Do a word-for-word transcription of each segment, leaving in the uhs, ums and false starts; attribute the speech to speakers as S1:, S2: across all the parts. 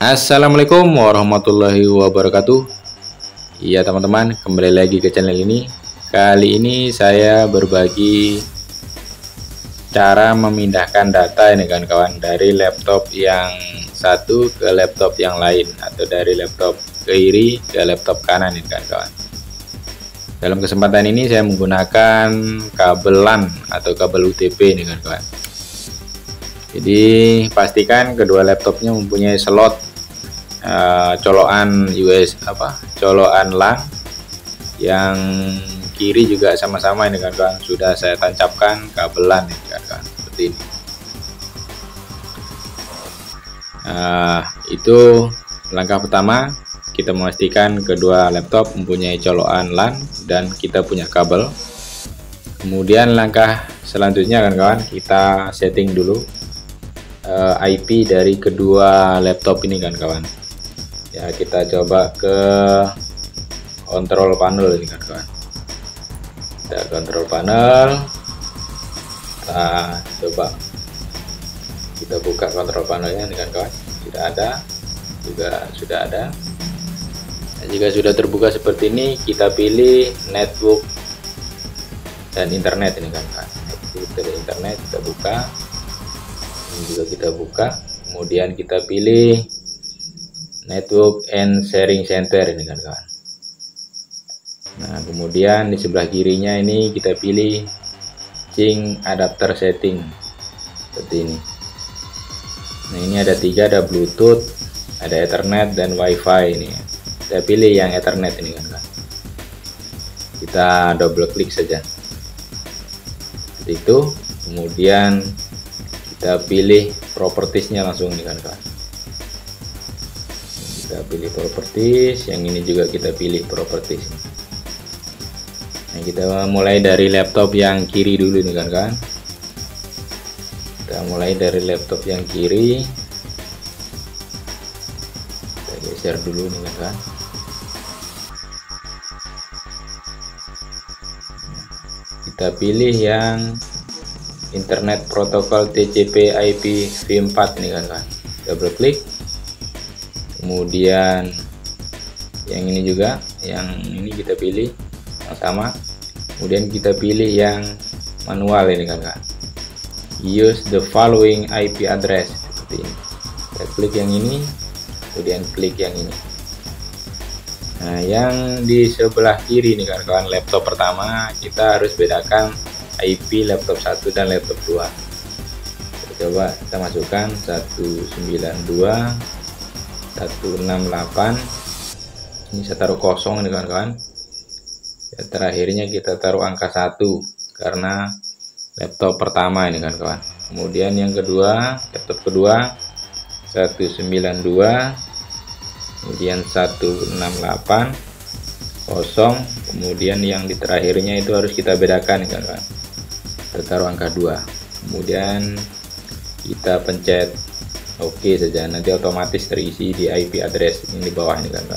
S1: Assalamualaikum warahmatullahi wabarakatuh. Iya teman-teman, kembali lagi ke channel ini. Kali ini saya berbagi cara memindahkan data ini kan kawan, dari laptop yang satu ke laptop yang lain, atau dari laptop kiri ke laptop kanan ini kan kawan. Dalam kesempatan ini saya menggunakan kabel LAN atau kabel U T P ini kan kawan. Jadi pastikan kedua laptopnya mempunyai slot uh, colokan U S apa colokan LAN, yang kiri juga sama-sama ini kan kawan, sudah saya tancapkan kabel LAN ini kan kawan, seperti ini. Uh, itu langkah pertama, kita memastikan kedua laptop mempunyai colokan LAN dan kita punya kabel. Kemudian langkah selanjutnya kan kawan, kita setting dulu uh, I P dari kedua laptop ini kan kawan. Ya, kita coba ke control panel ini kan kawan. Kita control panel, kita coba kita buka control panelnya ini kan kawan. Tidak ada, juga sudah ada. Nah, jika sudah terbuka seperti ini, kita pilih network dan internet ini kan kawan. Network dan internet kita buka. Ini juga kita buka. Kemudian kita pilih network and sharing center ini kan kawan. Nah, kemudian di sebelah kirinya ini kita pilih change adapter setting seperti ini. Nah, ini ada tiga, ada Bluetooth, ada Ethernet dan WiFi ini. Kita pilih yang Ethernet ini kan kawan. Kita double klik saja. Seperti itu. Kemudian kita pilih propertiesnya langsung nih kan kawan. Kita pilih properties, yang ini juga kita pilih properties. Nah, kita mulai dari laptop yang kiri dulu nih kan kan. Kita mulai dari laptop yang kiri. Kita geser dulu nih kan kan. Kita pilih yang Internet Protocol T C P I P v empat nih kan kan. Double klik. Kemudian yang ini juga, yang ini kita pilih yang sama. Kemudian kita pilih yang manual ini kan kan. Use the following I P address seperti ini. Kita klik yang ini, kemudian klik yang ini. Nah, yang di sebelah kiri ini kan kawan, laptop pertama, kita harus bedakan I P laptop satu dan laptop dua. Kita coba kita masukkan seratus sembilan puluh dua titik seratus enam puluh delapan. Ini saya taruh kosong ini kawan-kawan. Ya, terakhirnya kita taruh angka satu karena laptop pertama ini kan kawan. Kemudian yang kedua, laptop kedua seratus sembilan puluh dua, kemudian seratus enam puluh delapan kosong, kemudian yang di terakhirnya itu harus kita bedakan kan kawan. Kita taruh angka dua. Kemudian kita pencet oke saja, nanti otomatis terisi di I P address ini di bawah ini kan Pak.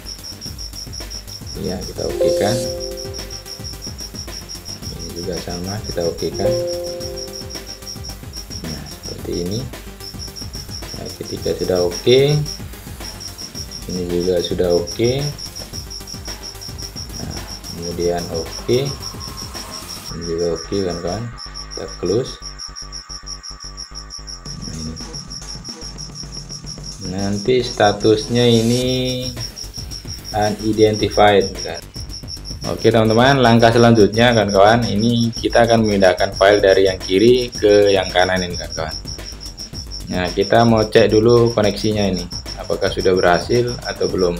S1: Ya, kita oke kan. Ini juga sama, kita oke kan. Nah, seperti ini. Nah, ketika sudah oke, ini juga sudah oke. Nah, kemudian oke, ini juga oke kan kan. Kita close. Nanti statusnya ini unidentified kan. Oke teman-teman, langkah selanjutnya kan kawan, ini kita akan memindahkan file dari yang kiri ke yang kanan ini kan kawan. Nah, kita mau cek dulu koneksinya ini, apakah sudah berhasil atau belum.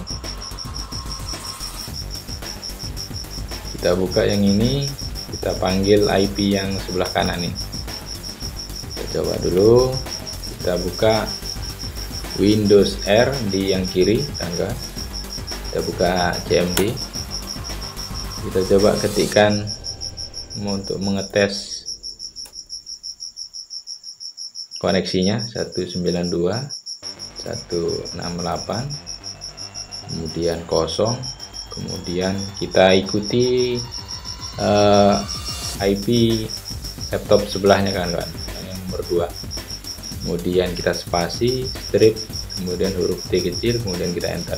S1: Kita buka yang ini, kita panggil I P yang sebelah kanan ini. Kita coba dulu, kita buka Windows R di yang kiri kan kan. Kita buka C M D, kita coba ketikkan untuk mengetes koneksinya seratus sembilan puluh dua titik seratus enam puluh delapan, kemudian kosong, kemudian kita ikuti uh, I P laptop sebelahnya kan kan, yang nomor dua. Kemudian kita spasi strip kemudian huruf T kecil, kemudian kita enter.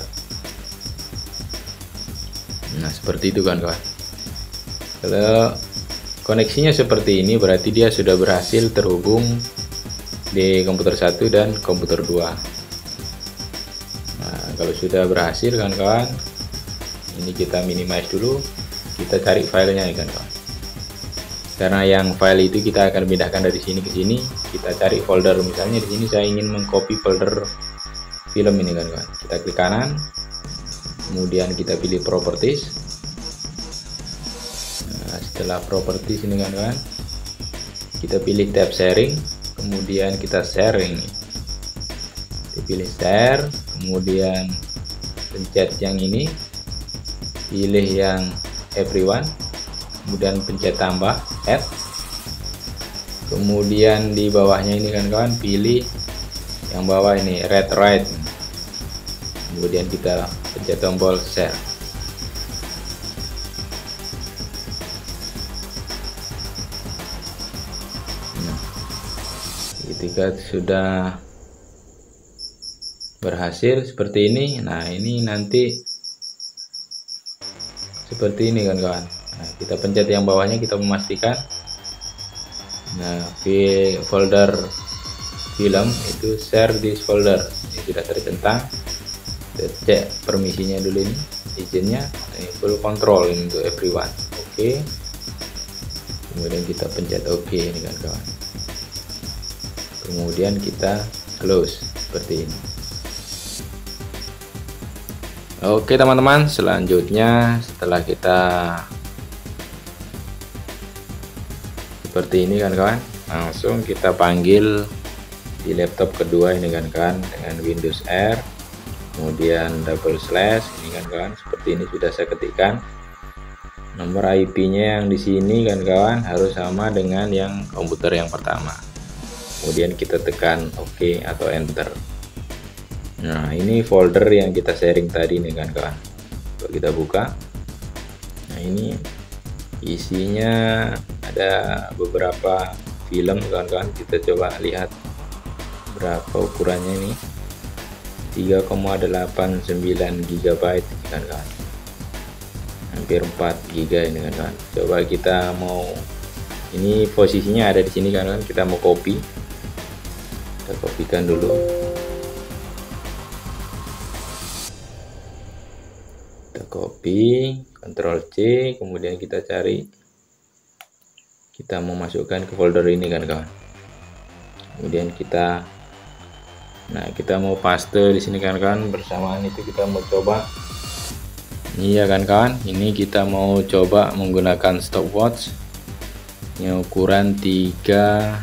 S1: Nah seperti itu kan kawan. Kalau koneksinya seperti ini berarti dia sudah berhasil terhubung di komputer satu dan komputer dua. Nah kalau sudah berhasil kan kawan, ini kita minimize dulu, kita cari filenya ya kan kawan. Karena yang file itu kita akan pindahkan dari sini ke sini, kita cari folder. Misalnya di sini saya ingin mengcopy folder film ini kan kawan. Kita klik kanan, kemudian kita pilih properties. Nah, setelah properties ini kan kawan, kita pilih tab sharing, kemudian kita sharing. Kita pilih share, kemudian pencet yang ini, pilih yang everyone, kemudian pencet tambah add, kemudian di bawahnya ini kan kawan, pilih yang bawah ini read write, kemudian kita pencet tombol share. Nah, ketika sudah berhasil seperti ini, nah ini nanti seperti ini kan kawan. Nah, kita pencet yang bawahnya, kita memastikan. Nah, di folder film itu share this folder ini sudah tercentang. Kita cek permisinya dulu, ini izinnya, ini full control ini untuk everyone. Oke, kemudian kita pencet OK ini kan kawan. Kemudian kita close seperti ini. Oke teman-teman, selanjutnya setelah kita seperti ini kan kawan, langsung kita panggil di laptop kedua ini kan kawan dengan Windows R, kemudian double slash ini kan kawan. Seperti ini sudah saya ketikkan. Nomor I P-nya yang di sini kan kawan harus sama dengan yang komputer yang pertama. Kemudian kita tekan OK atau enter. Nah ini folder yang kita sharing tadi nih kan kawan. Kalau kita buka, nah ini isinya ada beberapa film kawan-kawan. Kita coba lihat berapa ukurannya ini, tiga koma delapan sembilan gigabyte kan kawan, hampir empat giga ini kan kawan. Coba kita mau, ini posisinya ada di sini kan kawan, kita mau copy, kita kopikan dulu. Copy, Ctrl C, kemudian kita cari, kita mau masukkan ke folder ini kan kawan. Kemudian kita, nah kita mau paste di sini kan kawan. Bersamaan itu kita mau coba, iya kan kawan, ini kita mau coba menggunakan stopwatch yang ukuran tiga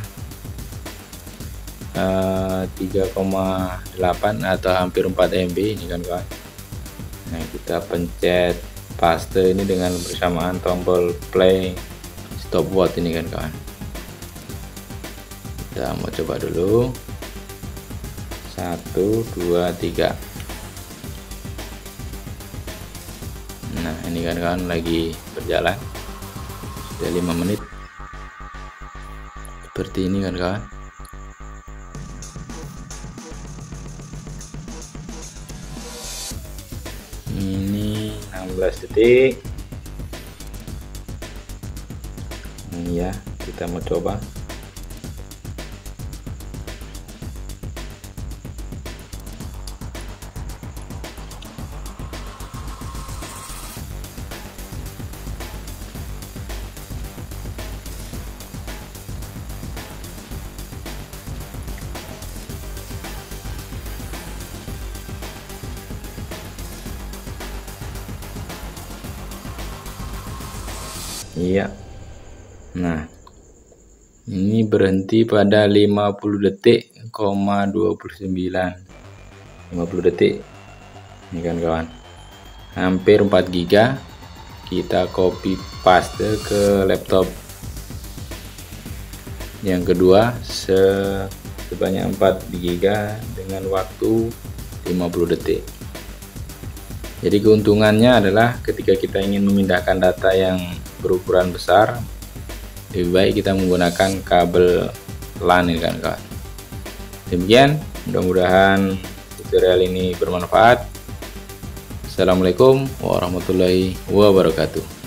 S1: koma delapan atau hampir empat M B ini kan kawan. Nah kita pencet paste ini dengan bersamaan tombol play stopwatch ini kan kawan. Kita mau coba dulu, satu dua tiga. Nah ini kan kawan lagi berjalan sudah lima menit seperti ini kan kawan. Ini enam belas detik. Ini ya, kita mau coba. Iya. Nah, ini berhenti pada lima puluh detik, koma dua puluh sembilan. lima puluh detik. Ini kan kawan. Hampir empat giga. Kita copy paste ke laptop yang kedua sebanyak empat giga dengan waktu lima puluh detik. Jadi keuntungannya adalah ketika kita ingin memindahkan data yang berukuran besar, lebih baik kita menggunakan kabel LAN ini kan kawan. Demikian, mudah-mudahan tutorial ini bermanfaat. Assalamualaikum warahmatullahi wabarakatuh.